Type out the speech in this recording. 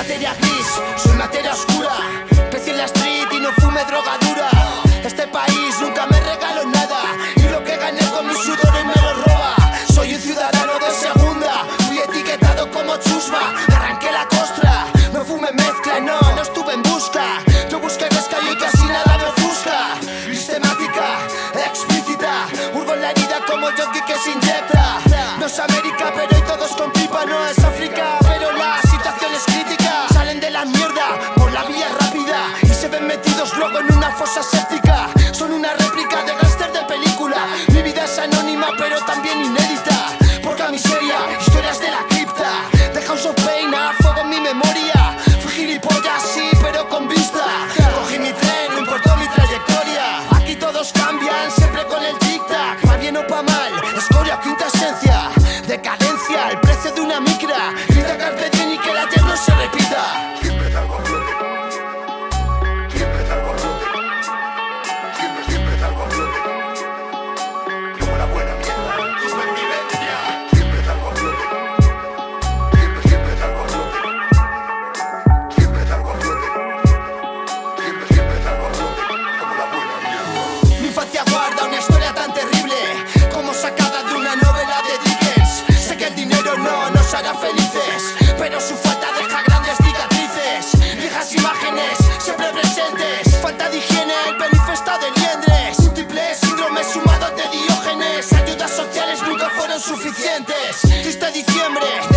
materia gris, soy materia oscura. Crecí en la street y no fume droga dura. Este país nunca me regaló nada, y lo que gané con mis sudores me lo roba. Soy un ciudadano de segunda, fui etiquetado como chusma. Arranqué la costra, no fumé mezcla, no estuve en busca. Yo busqué pescado y casi nada me ofusca. Sistemática, explícita, hurgo en la herida como el jockey que se inyecta. No es América, pero hoy todos con pipa. No es África, pero la situación es crítica. Salen de la mierda por la vía rápida y se ven metidos luego en una fosa séptica. Son una réplica de gángster de película. Mi vida es anónima, pero también inédita. Porca miseria, historias de la cripta. The House of Pain, a fuego en mi memoria. Fui gilipollas, sí, pero con vista. Cogí mi tren, no importó mi trayectoria. Aquí todos cambian, siempre con el tic-tac. Pa' bien o pa' mal, escoria, quinta esencia. Decadencia, el precio de una micra. Grita carpe diem y que el ayer no se repita. Siempre salgo a flote. Siempre salgo a flote. Siempre salgo a flote. Como la buena mierda. Supervivencia. Siempre salgo a flote. Siempre salgo a flote. Siempre salgo a flote. Siempre salgo a flote. Como la buena mierda. Mi infancia guarda una historia tan terrible como sacada de una novela de Dickens. Sé que el dinero no nos hará felices, pero su falta deja grandes cicatrices. Viejas imágenes siempre presentes. Falta de higiene, el manifestado de liendres. Múltiples síndromes sumados de Diógenes. Ayudas sociales nunca fueron suficientes. Triste diciembre.